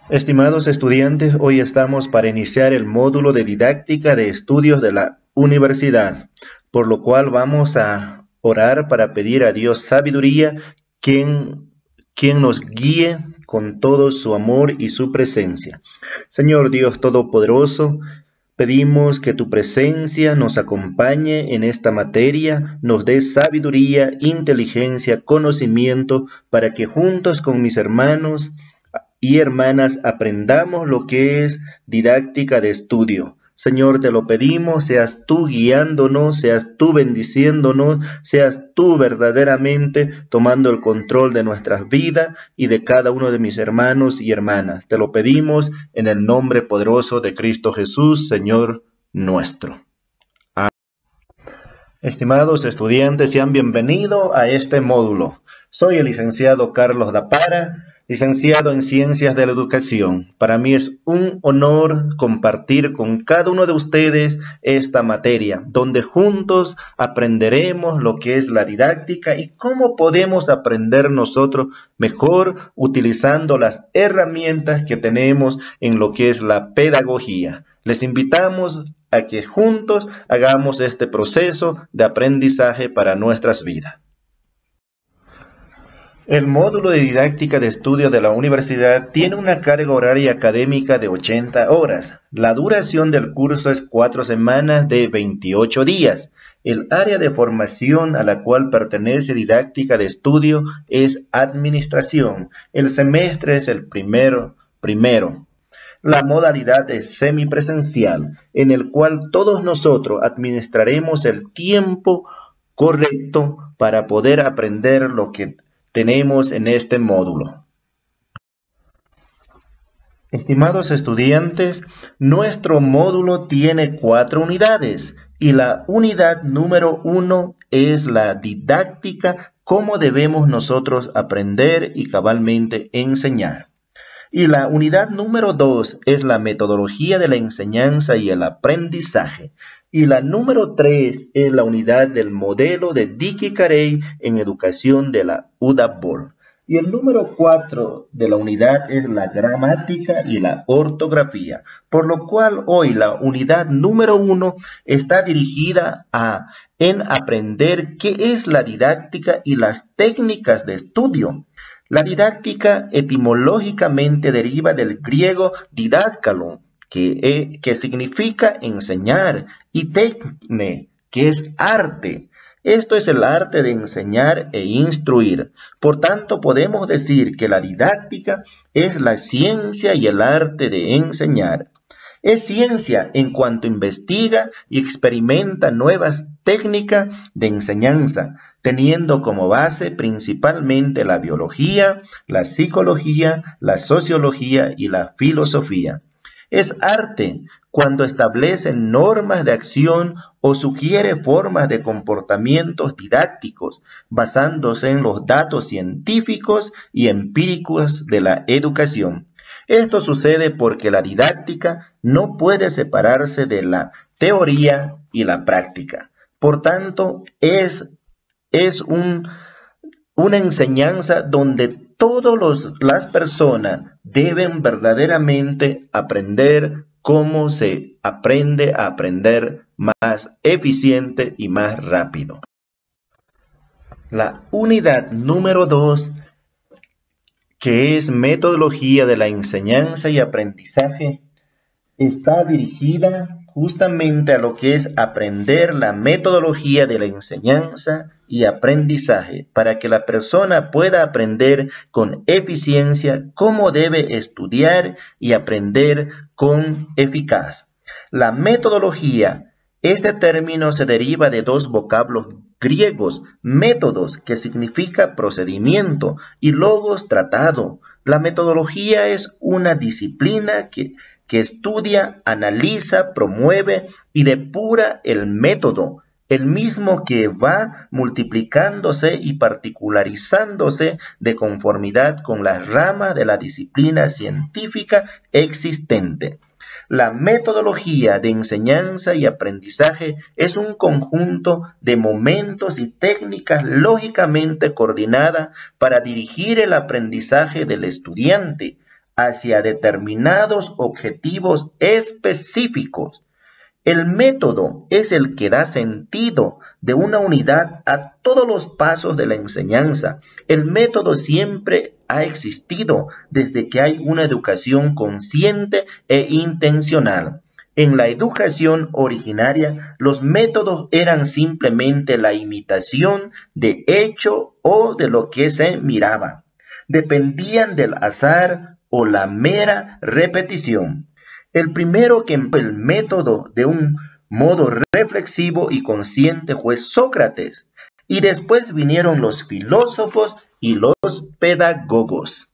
Estimados estudiantes, hoy estamos para iniciar el módulo de didáctica de estudios de la universidad, por lo cual vamos a orar para pedir a Dios sabiduría, quien, quien nos guíe con todo su amor y su presencia. Señor Dios Todopoderoso, pedimos que tu presencia nos acompañe en esta materia, nos dé sabiduría, inteligencia, conocimiento, para que juntos con mis hermanos y hermanas aprendamos lo que es didáctica de estudio. Señor, te lo pedimos, seas tú guiándonos, seas tú bendiciéndonos, seas tú verdaderamente tomando el control de nuestras vidas y de cada uno de mis hermanos y hermanas. Te lo pedimos en el nombre poderoso de Cristo Jesús, Señor nuestro. Amén. Estimados estudiantes, sean bienvenidos a este módulo. Soy el licenciado Carlos Dapara, licenciado en Ciencias de la Educación. Para mí es un honor compartir con cada uno de ustedes esta materia, donde juntos aprenderemos lo que es la didáctica y cómo podemos aprender nosotros mejor utilizando las herramientas que tenemos en lo que es la pedagogía. Les invitamos a que juntos hagamos este proceso de aprendizaje para nuestras vidas. El módulo de didáctica de estudio de la universidad tiene una carga horaria académica de 80 horas. La duración del curso es 4 semanas de 28 días. El área de formación a la cual pertenece didáctica de estudio es administración. El semestre es el primero. La modalidad es semipresencial, en el cual todos nosotros administraremos el tiempo correcto para poder aprender lo que tenemos en este módulo. Estimados estudiantes, nuestro módulo tiene 4 unidades y la unidad número 1 es la didáctica, cómo debemos nosotros aprender y cabalmente enseñar. Y la unidad número 2 es la metodología de la enseñanza y el aprendizaje. Y la número 3 es la unidad del modelo de Dickey Carey en educación de la UDAPBOL. Y el número 4 de la unidad es la gramática y la ortografía, por lo cual hoy la unidad número 1 está dirigida en aprender qué es la didáctica y las técnicas de estudio. La didáctica etimológicamente deriva del griego didáskalo, que significa enseñar, y tecne, que es arte. Esto es el arte de enseñar e instruir. Por tanto, podemos decir que la didáctica es la ciencia y el arte de enseñar. Es ciencia en cuanto investiga y experimenta nuevas técnicas de enseñanza, teniendo como base principalmente la biología, la psicología, la sociología y la filosofía. Es arte cuando establece normas de acción o sugiere formas de comportamientos didácticos, basándose en los datos científicos y empíricos de la educación. Esto sucede porque la didáctica no puede separarse de la teoría y la práctica. Por tanto, es una enseñanza donde todas las personas deben verdaderamente aprender cómo se aprende a aprender más eficiente y más rápido. La unidad número 2, que es metodología de la enseñanza y aprendizaje, está dirigida justamente a lo que es aprender la metodología de la enseñanza y aprendizaje para que la persona pueda aprender con eficiencia cómo debe estudiar y aprender con eficacia. La metodología, este término se deriva de 2 vocablos griegos, métodos, que significa procedimiento, y logos, tratado. La metodología es una disciplina que estudia, analiza, promueve y depura el método, el mismo que va multiplicándose y particularizándose de conformidad con las ramas de la disciplina científica existente. La metodología de enseñanza y aprendizaje es un conjunto de momentos y técnicas lógicamente coordinadas para dirigir el aprendizaje del estudiante, hacia determinados objetivos específicos. El método es el que da sentido de una unidad a todos los pasos de la enseñanza. El método siempre ha existido desde que hay una educación consciente e intencional. En la educación originaria, los métodos eran simplemente la imitación de hecho o de lo que se miraba. Dependían del azar o la mera repetición. El primero que empleó el método de un modo reflexivo y consciente fue Sócrates, y después vinieron los filósofos y los pedagogos.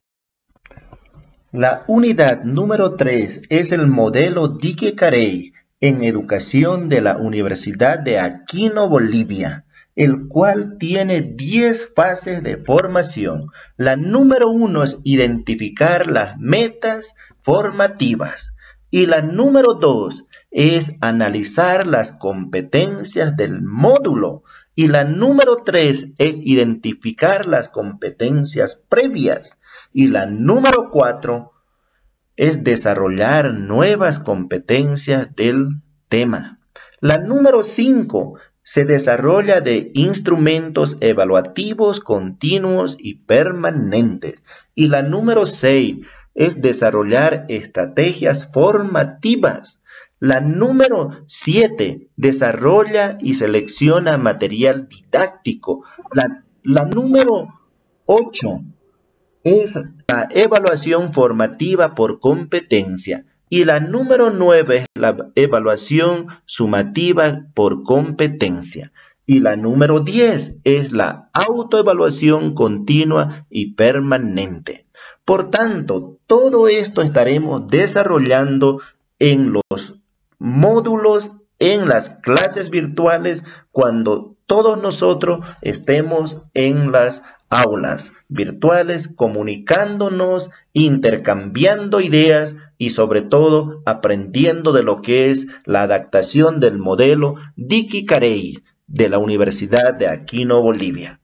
La unidad número 3 es el modelo Dique-Carey en educación de la Universidad de Aquino, Bolivia, el cual tiene 10 fases de formación. La número 1 es identificar las metas formativas y la número 2 es analizar las competencias del módulo y la número 3 es identificar las competencias previas y la número 4 es desarrollar nuevas competencias del tema. La número 5 se desarrolla de instrumentos evaluativos continuos y permanentes. Y la número 6 es desarrollar estrategias formativas. La número 7 desarrolla y selecciona material didáctico. La número 8 es la evaluación formativa por competencia. Y la número 9 es la evaluación sumativa por competencia. Y la número 10 es la autoevaluación continua y permanente. Por tanto, todo esto estaremos desarrollando en los módulos, en las clases virtuales, cuando todos nosotros estemos en las aulas virtuales, comunicándonos, intercambiando ideas y sobre todo aprendiendo de lo que es la adaptación del modelo Dique-Carey de la Universidad de Aquino, Bolivia.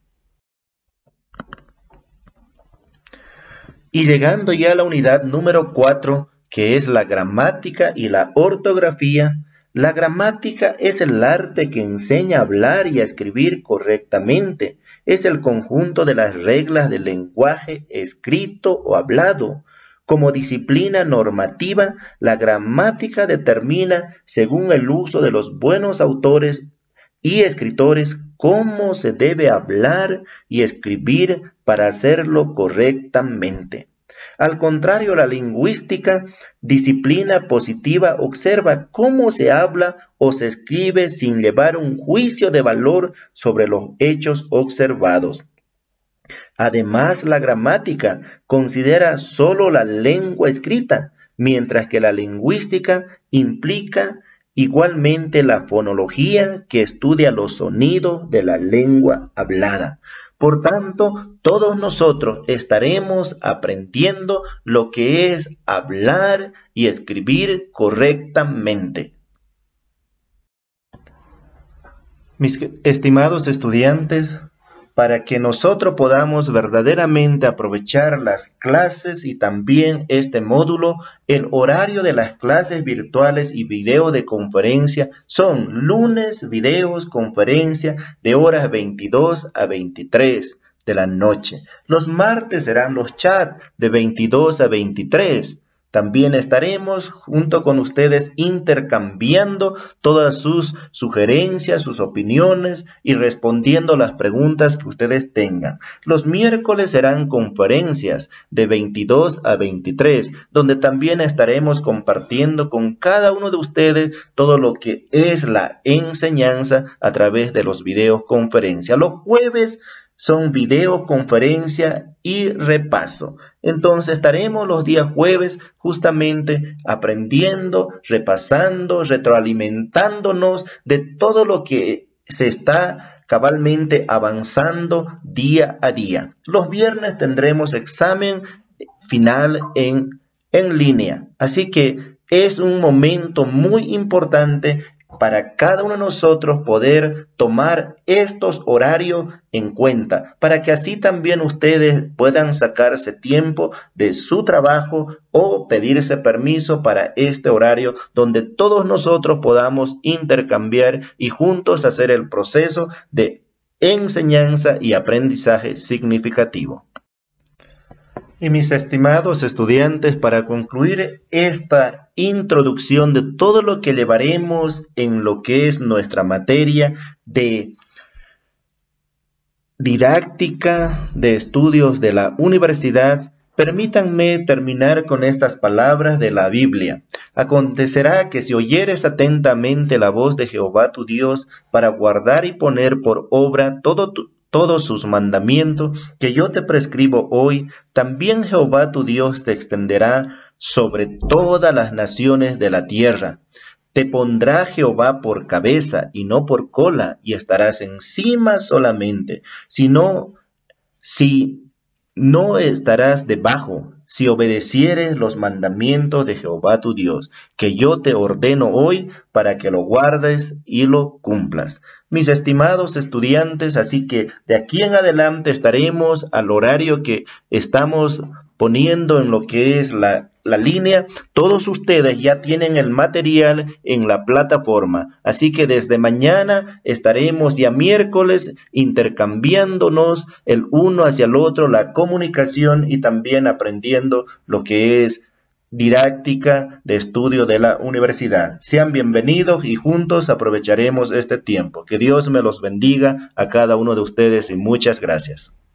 Y llegando ya a la unidad número 4, que es la gramática y la ortografía. La gramática es el arte que enseña a hablar y a escribir correctamente. Es el conjunto de las reglas del lenguaje escrito o hablado. Como disciplina normativa, la gramática determina, según el uso de los buenos autores y escritores, cómo se debe hablar y escribir para hacerlo correctamente. Al contrario, la lingüística, disciplina positiva, observa cómo se habla o se escribe sin llevar un juicio de valor sobre los hechos observados. Además, la gramática considera solo la lengua escrita, mientras que la lingüística implica igualmente la fonología, que estudia los sonidos de la lengua hablada. Por tanto, todos nosotros estaremos aprendiendo lo que es hablar y escribir correctamente. Mis estimados estudiantes, para que nosotros podamos verdaderamente aprovechar las clases y también este módulo, el horario de las clases virtuales y video de conferencia son lunes, videos, conferencia de horas 22 a 23 de la noche. Los martes serán los chats de 22 a 23. También estaremos junto con ustedes intercambiando todas sus sugerencias, sus opiniones y respondiendo las preguntas que ustedes tengan. Los miércoles serán conferencias de 22 a 23, donde también estaremos compartiendo con cada uno de ustedes todo lo que es la enseñanza a través de los videos conferencia. Los jueves son videoconferencia y repaso. Entonces estaremos los días jueves justamente aprendiendo, repasando, retroalimentándonos de todo lo que se está cabalmente avanzando día a día. Los viernes tendremos examen final en línea. Así que es un momento muy importante para cada uno de nosotros poder tomar estos horarios en cuenta, para que así también ustedes puedan sacarse tiempo de su trabajo o pedirse permiso para este horario donde todos nosotros podamos intercambiar y juntos hacer el proceso de enseñanza y aprendizaje significativo. Y mis estimados estudiantes, para concluir esta introducción de todo lo que llevaremos en lo que es nuestra materia de didáctica de estudios de la universidad, permítanme terminar con estas palabras de la Biblia. Acontecerá que si oyeres atentamente la voz de Jehová tu Dios para guardar y poner por obra todos sus mandamientos que yo te prescribo hoy, también Jehová tu Dios te extenderá sobre todas las naciones de la tierra. Te pondrá Jehová por cabeza y no por cola, y estarás encima solamente, si no estarás debajo, si obedecieres los mandamientos de Jehová tu Dios, que yo te ordeno hoy para que lo guardes y lo cumplas. Mis estimados estudiantes, así que de aquí en adelante estaremos al horario que estamos poniendo en lo que es la línea. Todos ustedes ya tienen el material en la plataforma, así que desde mañana estaremos ya miércoles intercambiándonos el uno hacia el otro la comunicación y también aprendiendo lo que es didáctica de estudio de la universidad. Sean bienvenidos y juntos aprovecharemos este tiempo. Que Dios me los bendiga a cada uno de ustedes y muchas gracias.